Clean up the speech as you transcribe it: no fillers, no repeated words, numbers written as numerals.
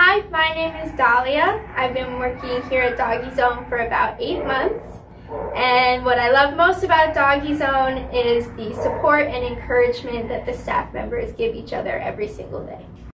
Hi, my name is Dalia. I've been working here at DogiZone for about 8 months. And what I love most about DogiZone is the support and encouragement that the staff members give each other every single day.